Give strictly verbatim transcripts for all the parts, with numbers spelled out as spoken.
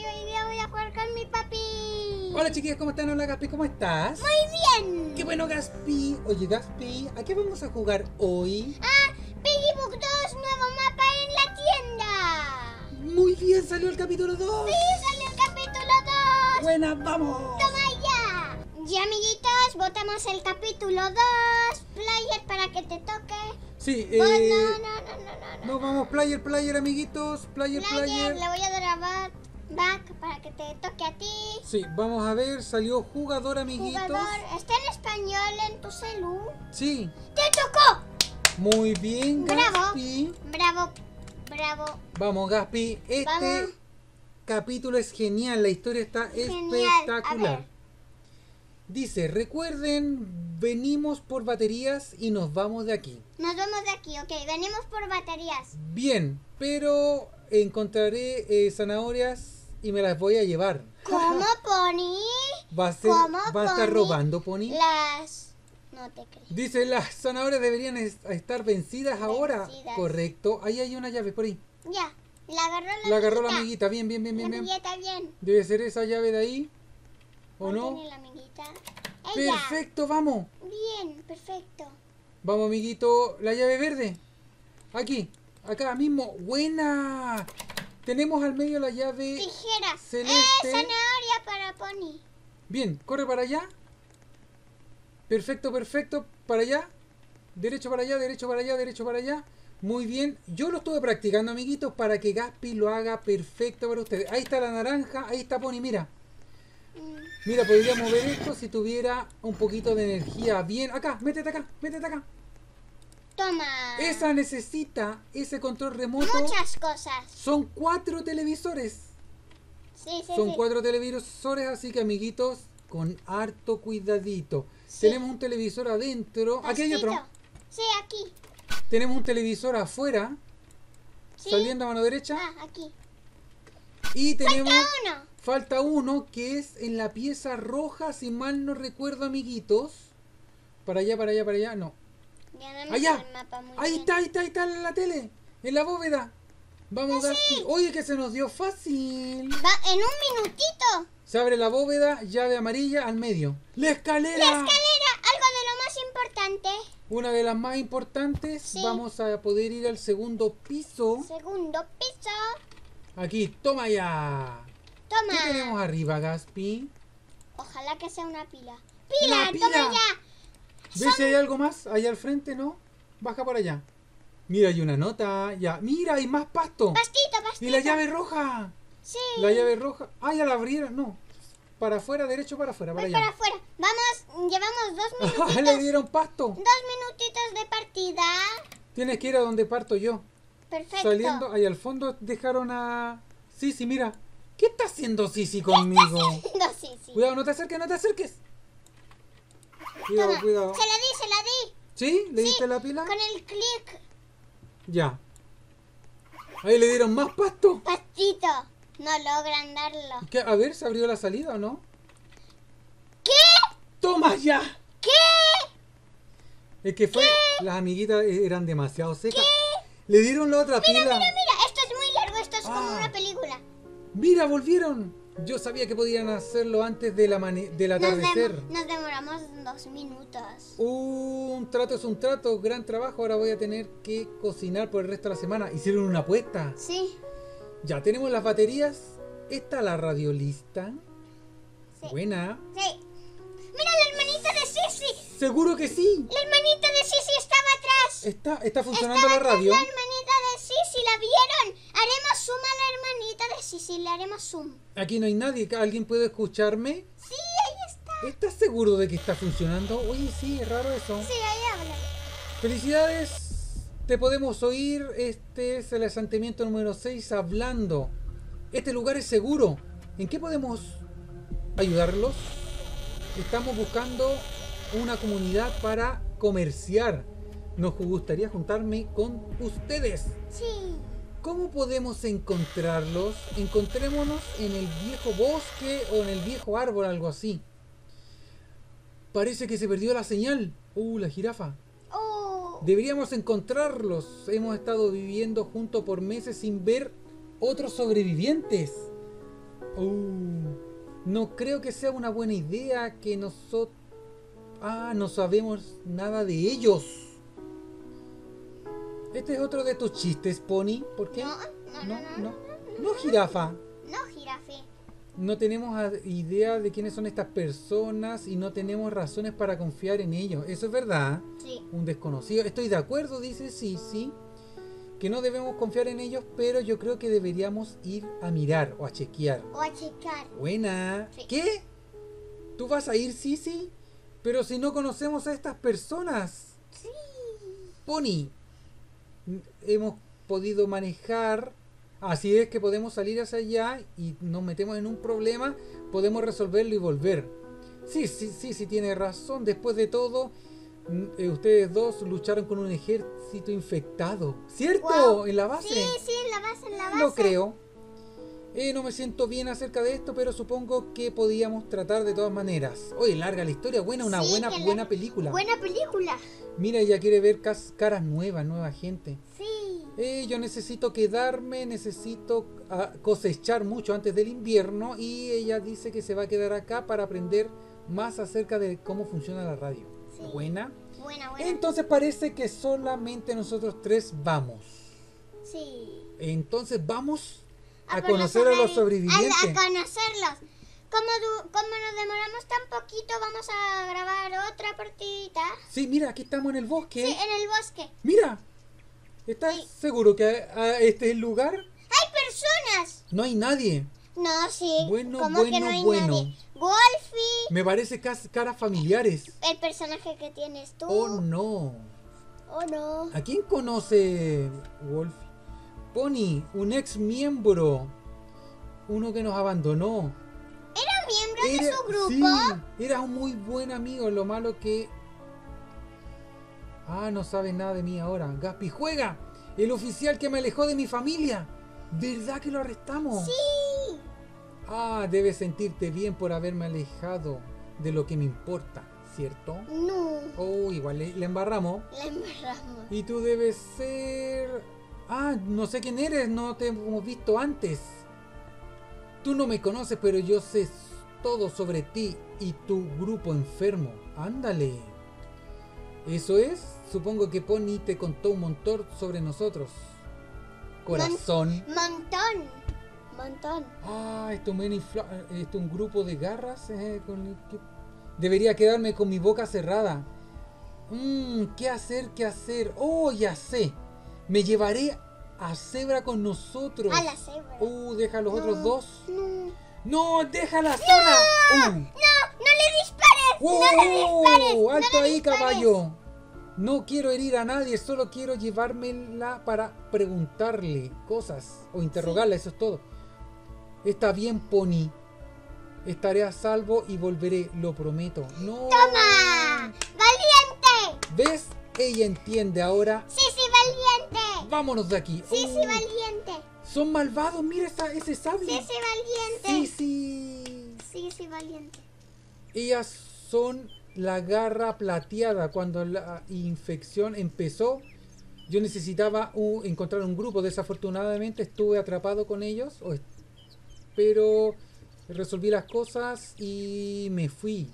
hoy día voy a jugar con mi papi. Hola chiquillas, ¿cómo están? Hola Gaspi, ¿cómo estás? Muy bien. ¡Qué bueno Gaspi! Oye Gaspi, ¿a qué vamos a jugar hoy? Ah, Piggy Book dos, nuevo mapa en la tienda. Muy bien, salió el capítulo dos. Sí, salió el capítulo dos. Buena, vamos. Toma ya. Ya amiguitos, votamos el capítulo dos. Player para que te toque. Sí, Oh, eh... no, no, no, no, no, no. No, vamos, player, player, amiguitos. Player, Player, player. le voy a dar a back, back para que te toque a ti. Sí, vamos a ver, salió jugador, amiguitos. Jugador, ¿está en español en tu celu? Sí. ¡Te tocó! Muy bien, Bravo. Gaspi. Bravo, bravo. Vamos, Gaspi. Este Vamos. capítulo es genial, la historia está Genial. espectacular. A ver. Dice, recuerden, venimos por baterías y nos vamos de aquí. Nos vamos de aquí, ok. Venimos por baterías. Bien, pero encontraré eh, zanahorias y me las voy a llevar. ¿Cómo, Pony? ¿Va a, ser, ¿Cómo, ¿Va a estar Pony? robando, Pony? Las... No te creo. Dice, las zanahorias deberían es- estar vencidas ahora. Vencidas. Correcto, ahí hay una llave por ahí. Ya. La agarró la La agarró la amiguita. amiguita, bien, bien, bien, La bien, bien. amiguita bien. Debe ser esa llave de ahí, ¿o ¿Cuál no? tiene la amiguita? Ella. Perfecto, vamos. Bien, perfecto. Vamos, amiguito, la llave verde. Aquí, acá mismo. Buena. Tenemos al medio la llave. Tijera. Celeste. Eh, zanahoria para Pony. Bien, corre para allá. Perfecto, perfecto. Para allá. Derecho para allá, derecho para allá, derecho para allá. Muy bien. Yo lo estuve practicando, amiguitos, para que Gaspi lo haga perfecto para ustedes. Ahí está la naranja, ahí está Pony, mira. Mm. Mira, podría mover esto si tuviera un poquito de energía. Bien, acá, métete acá, métete acá. Toma. Esa necesita ese control remoto. Muchas cosas. Son cuatro televisores. Sí, sí, Son sí. cuatro televisores, así que amiguitos, con harto cuidadito. Sí. Tenemos un televisor adentro. Aquí hay otro. Pastito. Sí, aquí. Tenemos un televisor afuera, Sí. saliendo a mano derecha. Ah, aquí. Y tenemos... Uno. Falta uno que es en la pieza roja, si mal no recuerdo, amiguitos. Para allá, para allá, para allá. No. Ya no me Allá. sé el mapa muy Ahí bien. está, ahí está, ahí está en la tele. En la bóveda. Vamos, Ah, Gaspi. sí. Oye, que se nos dio fácil. Va en un minutito. Se abre la bóveda, llave amarilla al medio. ¡La escalera! La escalera, algo de lo más importante. Una de las más importantes. Sí. Vamos a poder ir al segundo piso. Segundo piso. Aquí, toma ya. Toma. ¿Qué tenemos arriba, Gaspi? Ojalá que sea una pila. ¡Pila! Una pila. ¡Toma ya! ¿Ves si hay algo más? Allá al frente, ¿no? Baja para allá. Mira, hay una nota. Ya. Mira, hay más pasto. Pastito, pastito. Y la llave roja. Sí. La llave roja. Ah, ya la abrieron. No. Para afuera, derecho para afuera, para Voy para allá. afuera. Vamos, llevamos dos Ah, minutitos. le dieron pasto. Dos minutitos de partida. Tienes que ir a donde parto yo. Perfecto. Saliendo, ahí al fondo dejaron a... Sisi, mira. ¿Qué está haciendo Sisi conmigo? No, sí, sí. Cuidado, no te acerques, no te acerques. Cuidado, Toma. cuidado. Se la di, se la di. ¿Sí? ¿Le Sí, diste la pila? Con el clic. Ya. Ahí le dieron más pasto. Pastito. No logran darlo. ¿Qué? A ver, ¿se abrió la salida o no? ¿Qué? ¡Toma ya! ¿Qué? Es que fue... Las amiguitas eran demasiado secas. Le dieron la otra pila. Mira, mira, esto es muy largo, esto es como Ah. una película. Mira, volvieron. Yo sabía que podían hacerlo antes del, amane- del Nos, dem- atardecer. nos demoramos dos minutos. Un trato es un trato, gran trabajo. Ahora voy a tener que cocinar por el resto de la semana. Hicieron una apuesta. Sí, Ya tenemos las baterías. Está la radio lista. sí. Buena. Sí. Mira la hermanita de Sisi. Seguro que sí. La hermanita de Sisi estaba atrás. Está, está funcionando Estaba la atrás radio. la hermanita de Sisi, ¿la vieron? Haremos zoom a la hermanita de Sisi, le haremos zoom. Aquí no hay nadie. ¿Alguien puede escucharme? Sí, ahí está. ¿Estás seguro de que está funcionando? Oye, sí, es raro eso. Sí, ahí habla. Felicidades, te podemos oír. Este es el asentamiento número seis hablando. Este lugar es seguro. ¿En qué podemos ayudarlos? Estamos buscando una comunidad para comerciar. Nos gustaría juntarme con ustedes. Sí. ¿Cómo podemos encontrarlos? Encontrémonos en el viejo bosque o en el viejo árbol, algo así. Parece que se perdió la señal. Uh, la jirafa. Oh. Deberíamos encontrarlos. Hemos estado viviendo juntos por meses sin ver otros sobrevivientes. Uh, no creo que sea una buena idea que nosotros... Ah, no sabemos nada de ellos. Este es otro de tus chistes, Pony. ¿Por qué? No, no, no, no, no, no, jirafa. No, jirafe. No tenemos a- idea de quiénes son estas personas y no tenemos razones para confiar en ellos. Eso es verdad. Sí. Un desconocido. Estoy de acuerdo, dice, sí, sí. Que no debemos confiar en ellos, pero yo creo que deberíamos ir a mirar o a chequear. O a checar. Buena. Sí. ¿Qué? ¿Tú vas a ir, sí, sí? Pero si no conocemos a estas personas. Sí. Pony, n- hemos podido manejar, así es que podemos salir hacia allá y nos metemos en un problema, podemos resolverlo y volver. Sí, sí, sí, sí, tiene razón. Después de todo, mm, eh, ustedes dos lucharon con un ejército infectado, ¿cierto? Guau. En la base. Sí, sí, en la base, en la base. Lo creo. Eh, no me siento bien acerca de esto, pero supongo que podíamos tratar de todas maneras. Oye, larga la historia, buena, una Sí, buena, que la- buena película. Buena película. Mira, ella quiere ver cas- caras nuevas, nueva gente. Sí. Eh, yo necesito quedarme, necesito ah, cosechar mucho antes del invierno y ella dice que se va a quedar acá para aprender más acerca de cómo funciona la radio. Sí. Buena. Buena, buena. Entonces parece que solamente nosotros tres vamos. Sí. Entonces vamos a, por conocer a los sobrevi- sobrevivientes. A, a conocerlos. Como, du- como nos demoramos tan poquito, vamos a grabar otra partidita. Sí, mira, aquí estamos en el bosque. Sí, en el bosque. Mira, ¿estás Sí. seguro que ah, este es el lugar? ¡Hay personas! No hay nadie. No, sí. Bueno, ¿Cómo que bueno, no hay bueno. nadie? Wolfie, Me parece cas- caras familiares. el personaje que tienes tú. Oh no. Oh, no. ¿A quién conoce Wolf? Pony, un ex miembro. Uno que nos abandonó. ¿Era miembro de Era- su grupo? Sí, era un muy buen amigo. Lo malo que... Ah, no sabe nada de mí ahora. Gaspi juega. El oficial que me alejó de mi familia. ¿Verdad que lo arrestamos? Sí. Ah, debes sentirte bien por haberme alejado de lo que me importa, ¿cierto? No. Oh, igual le, le embarramos. La embarramos. Y tú debes ser... Ah, no sé quién eres, no te hemos visto antes. Tú no me conoces, pero yo sé todo sobre ti y tu grupo enfermo. Ándale. ¿Eso es? Supongo que Pony te contó un montón sobre nosotros. Corazón. Montón. Montón. Ah, esto es un, infla- esto es un grupo de garras. eh, con el que- Debería quedarme con mi boca cerrada. Mmm, ¿qué hacer? ¿Qué hacer? Oh, ya sé. Me llevaré a Zebra con nosotros. A la cebra. Uh, deja a los No, otros dos. No. No, déjala sola. Uh. No, no le dispares. ¡Wow! No le dispares. no ¡Alto le ahí, dispares. caballo! No quiero herir a nadie, solo quiero llevármela para preguntarle cosas o interrogarla, eso es todo. Está bien, Pony. Estaré a salvo y volveré, lo prometo. ¡No! ¡Toma! ¡Valiente! ¿Ves? Ella entiende ahora. Sí, sí, valiente. Vámonos de aquí. Sí, Oh, sí, valiente. son malvados, mira esa- ese sable. Sí, sí, valiente. Sí, sí. Sí, sí, valiente. Ellas son la garra plateada. Cuando la infección empezó, yo necesitaba un- encontrar un grupo. Desafortunadamente estuve atrapado con ellos, o est- pero resolví las cosas y me fui.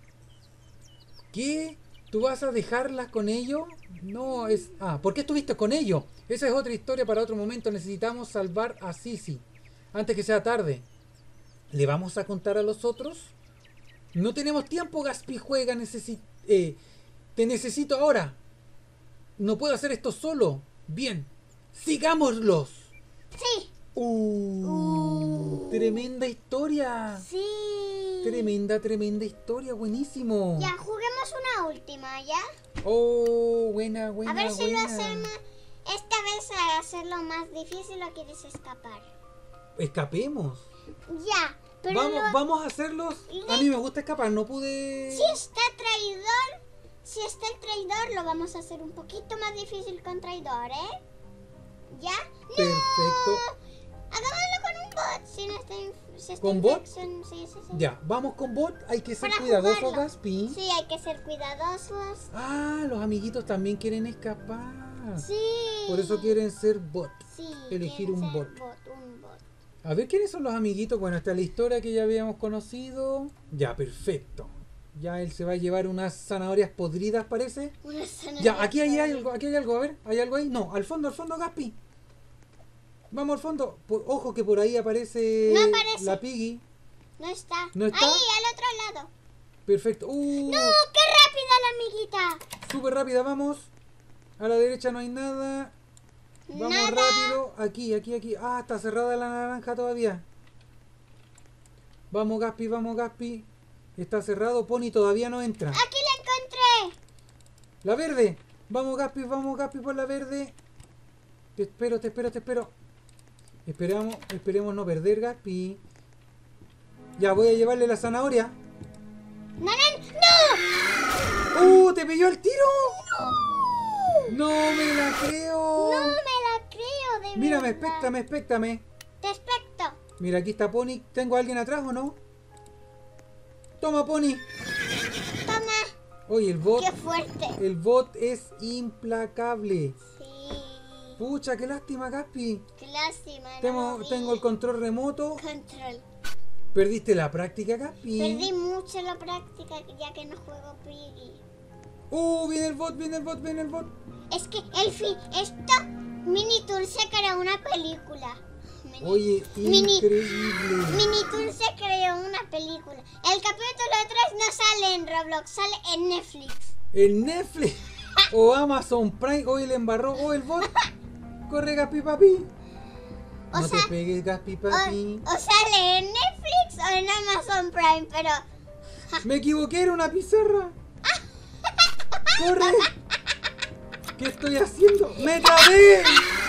¿Qué? ¿Tú vas a dejarlas con ellos? No, es... Ah, ¿por qué estuviste con ellos? Esa es otra historia para otro momento. Necesitamos salvar a Sisi antes que sea tarde. ¿Le vamos a contar a los otros? No tenemos tiempo, Gaspi juega. Necesi eh, te necesito ahora. No puedo hacer esto solo. Bien, sigámoslos. Sí. Uh, Uh. Tremenda historia. Sí. Tremenda, tremenda historia. Buenísimo. Ya, juguemos una última, ¿ya? Oh, buena, buena, A ver si lo buena. hacemos. Esta vez a hacerlo más difícil o quieres escapar. Escapemos. Ya, pero Vamos, lo- vamos a hacerlos. A mí me gusta escapar, no pude. si está traidor, si está el traidor, lo vamos a hacer un poquito más difícil con traidor, ¿eh? ¿Ya? ¡No! Perfecto. Hagámoslo con un bot. Si no está, inf- si está ¿Con bot? infección, sí, sí, sí. Ya, vamos con bot. Hay que ser Para cuidadosos, jugarlo. Gaspi. Sí, hay que ser cuidadosos. Ah, los amiguitos también quieren escapar. Sí. Por eso quieren ser bot. Sí, elegir quieren un ser bot. bot. Un bot. A ver, ¿quiénes son los amiguitos? Bueno, esta es la historia que ya habíamos conocido. Ya, perfecto. Ya él se va a llevar unas zanahorias podridas, parece. Una zanahoria Ya, aquí hay podrida. algo, aquí hay algo, a ver, ¿hay algo ahí? No, al fondo, al fondo, Gaspi. Vamos al fondo. Por- ojo que por ahí aparece, No aparece. la Piggy. No está. ¿No está? Ahí, al otro lado. Perfecto. Uh, ¡No! ¡Qué rápida la amiguita! súper rápida, vamos. A la derecha no hay nada. Vamos Nada. rápido. Aquí, aquí, aquí. Ah, está cerrada la naranja todavía. Vamos, Gaspi, vamos, Gaspi. Está cerrado. Pony todavía no entra. Aquí la encontré. La verde. Vamos, Gaspi, vamos, Gaspi, por la verde. Te espero, te espero, te espero. Esperamos, esperemos no perder, Gaspi. Ya, voy a llevarle la zanahoria. ¡No, no! ¡Uh! ¡Te pilló el tiro! ¡No me la creo! ¡No! ¡No me la creo, de Mírame, verdad! espéctame, espéctame. Te expecto. Mira, aquí está Pony. ¿Tengo a alguien atrás o no? Toma, Pony. Toma. Oye, el bot, ¡Qué fuerte! el bot es implacable. Sí. Pucha, qué lástima, Gaspi. Qué lástima. no Tengo, lo vi. tengo el control remoto. Control. Perdiste la práctica, Gaspi. Perdí mucho la práctica ya que no juego Piggy. Uh, viene el bot, viene el bot, viene el bot. Es que el fin, esto, Mini Tour se creó una película. Mini, Oye, Mini- increíble. Mini Tour se creó una película. El capítulo tres no sale en Roblox, sale en Netflix. El Netflix o Amazon Prime. Hoy le embarró. Oh, el bot. Corre, Gaspi, papi. O No sea, te pegues, Gaspi, O, papi. o sale en Netflix o en Amazon Prime, pero Me equivoqué, era una pizarra. ¡Corre! ¿Qué estoy haciendo? ¡Me trabé!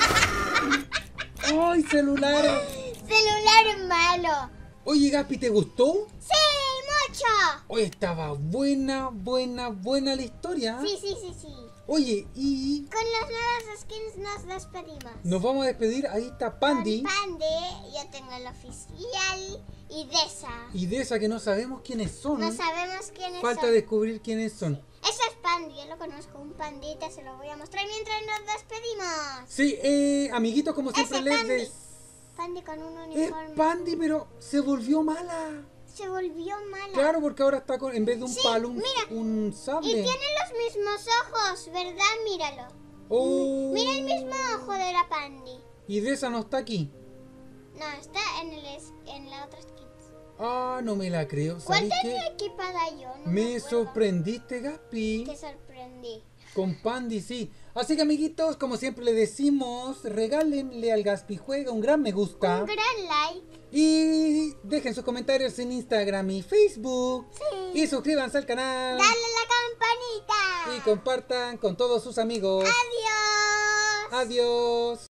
¡Ay, celular! celular malo. Oye, Gaspi, ¿te gustó? Sí, mucho. Hoy estaba buena, buena, buena la historia. Sí, sí, sí, sí. Oye, y Con las nuevas skins nos despedimos. nos vamos a despedir. Ahí está Pandy. Con Pandy, yo tengo el oficial y Desa. Y de esa que no sabemos quiénes son. No sabemos quiénes Falta son. descubrir quiénes son. Ese es Pandy, yo lo conozco, un pandita, se lo voy a mostrar mientras nos despedimos. Sí, eh, amiguitos, como siempre Ese les Pandy. des... Pandy con un Es uniforme. Pandy, pero se volvió mala. Se volvió mala. Claro, porque ahora está con, en vez de un Sí, palo, un, mira. un Y sable. tiene los mismos ojos, ¿verdad? Míralo. Oh. Mira el mismo ojo de la Pandy. Y de esa no está aquí. No, está en, el, es- en la otra skin. Ah, no me la creo. ¿Cuál ¿Sabéis tenía qué? equipada yo? No Me acuerdo. sorprendiste, Gaspi. Te sorprendí. Con Pandy, sí. Así que, amiguitos, como siempre le decimos, regálenle al Gaspi Juega un gran me gusta. Un gran like. Y dejen sus comentarios en Instagram y Facebook. Sí. Y suscríbanse al canal. Dale a la campanita. Y compartan con todos sus amigos. Adiós. Adiós.